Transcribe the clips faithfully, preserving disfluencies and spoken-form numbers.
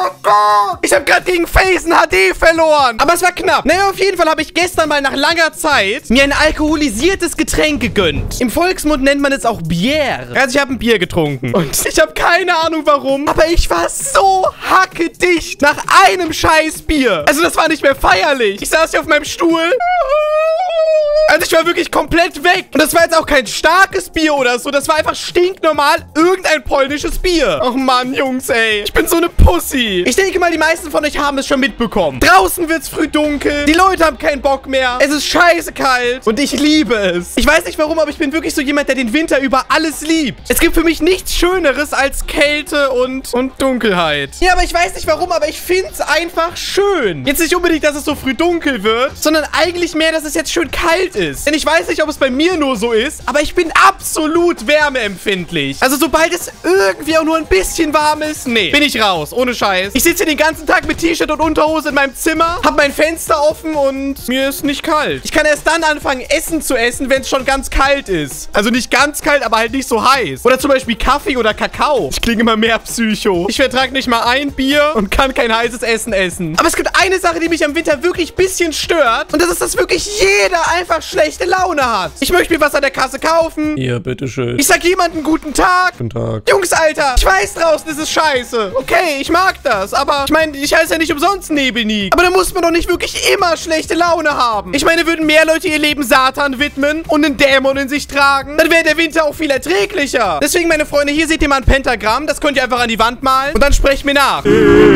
Oh Gott. Ich habe gerade gegen Phasen H D verloren. Aber es war knapp. Naja, auf jeden Fall habe ich gestern mal nach langer Zeit mir ein alkoholisiertes Getränk gegönnt. Im Volksmund nennt man es auch Bier. Also ich habe ein Bier getrunken. Und ich habe keine Ahnung warum, aber ich war so hackedicht nach einem scheiß Bier. Also das war nicht mehr feierlich. Ich saß hier auf meinem Stuhl. Also ich war wirklich komplett weg. Und das war jetzt auch kein starkes Bier oder so. Das war einfach stinknormal irgendein polnisches Bier. Ach Mann, Jungs, ey. Ich bin so eine Pussy. Ich denke mal, die meisten von euch haben es schon mitbekommen. Draußen wird's früh dunkel. Die Leute haben keinen Bock mehr. Es ist scheiße kalt. Und ich liebe es. Ich weiß nicht warum, aber ich bin wirklich so jemand, der den Winter über alles liebt. Es gibt für mich nichts Schöneres als Kälte und, und Dunkelheit. Ja, aber ich weiß nicht warum, aber ich find's einfach schön. Jetzt nicht unbedingt, dass es so früh dunkel wird, sondern eigentlich mehr, dass es jetzt schön kalt ist. Denn ich weiß nicht, ob es bei mir nur so ist, aber ich bin absolut wärmeempfindlich. Also sobald es irgendwie auch nur ein bisschen warm ist, nee, bin ich raus, ohne Scheiß. Ich sitze hier den ganzen Tag mit T-Shirt und Unterhose in meinem Zimmer, habe mein Fenster offen und mir ist nicht kalt. Ich kann erst dann anfangen, Essen zu essen, wenn es schon ganz kalt ist. Also nicht ganz kalt, aber halt nicht so heiß. Oder zum Beispiel Kaffee oder Kakao. Ich klinge immer mehr Psycho. Ich vertrage nicht mal ein Bier und kann kein heißes Essen essen. Aber es gibt eine Sache, die mich am Winter wirklich ein bisschen stört. Und das ist, dass wirklich jeder einfach schlechte Laune hat. Ich möchte mir was an der Kasse kaufen. Hier, bitteschön. Ich sag jemandem guten Tag. Guten Tag. Jungs, Alter, ich weiß, draußen ist es scheiße. Okay, ich mag das, aber ich meine, ich heiße ja nicht umsonst Nebelnik. Aber da muss man doch nicht wirklich immer schlechte Laune haben. Ich meine, würden mehr Leute ihr Leben Satan widmen und einen Dämon in sich tragen, dann wäre der Winter auch viel erträglicher. Deswegen, meine Freunde, hier seht ihr mal ein Pentagramm. Das könnt ihr einfach an die Wand malen und dann sprecht mir nach.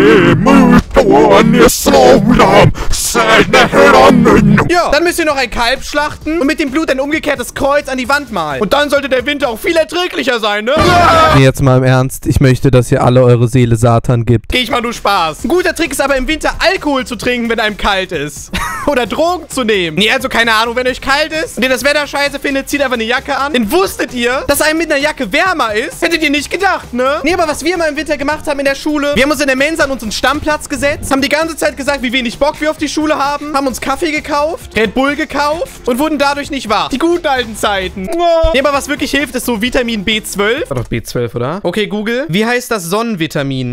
Ja, dann müsst ihr noch ein Kalb schlachten und mit dem Blut ein umgekehrtes Kreuz an die Wand malen. Und dann sollte der Winter auch viel erträglicher sein, ne? Nee, jetzt mal im Ernst. Ich möchte, dass ihr alle eure Seele Satan gibt. Geh ich mal, du Spaß. Ein guter Trick ist aber im Winter Alkohol zu trinken, wenn einem kalt ist. Oder Drogen zu nehmen. Nee, also keine Ahnung, wenn euch kalt ist und ihr das Wetter scheiße findet, zieht einfach eine Jacke an. Denn wusstet ihr, dass einem mit einer Jacke wärmer ist? Hättet ihr nicht gedacht, ne? Nee, aber was wir mal im Winter gemacht haben in der Schule, wir haben uns in der Mensa an unseren Stammplatz gesetzt, haben die ganze Zeit gesagt, wie wenig Bock wir auf die Schule haben, haben uns Kaffee gekauft, Red Bull gekauft und wurden dadurch nicht wach. Die guten alten Zeiten. Nee, aber was wirklich hilft, ist so Vitamin B zwölf. War doch B zwölf, oder? Okay, Google. Wie heißt das Sonnenvitamin?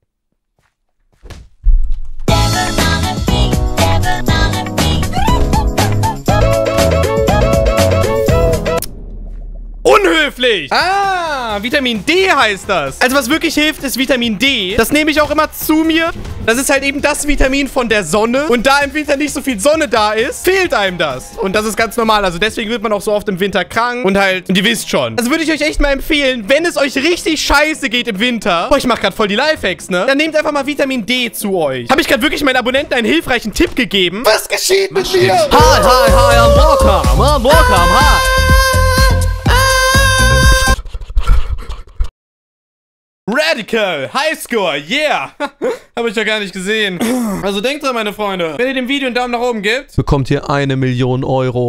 Unhöflich! Ah, Vitamin D heißt das. Also was wirklich hilft, ist Vitamin D. Das nehme ich auch immer zu mir. Das ist halt eben das Vitamin von der Sonne. Und da im Winter nicht so viel Sonne da ist, fehlt einem das. Und das ist ganz normal. Also deswegen wird man auch so oft im Winter krank. Und halt, und ihr wisst schon. Also würde ich euch echt mal empfehlen, wenn es euch richtig scheiße geht im Winter. Boah, ich mache gerade voll die Lifehacks, ne? Dann nehmt einfach mal Vitamin D zu euch. Habe ich gerade wirklich meinen Abonnenten einen hilfreichen Tipp gegeben? Was geschieht mit mir? Hi, hi, hi, I'm welcome. I'm welcome, hi. Radical, Highscore, yeah. Habe ich ja gar nicht gesehen. Also denkt dran, meine Freunde. Wenn ihr dem Video einen Daumen nach oben gebt, Bekommt ihr eine Million Euro.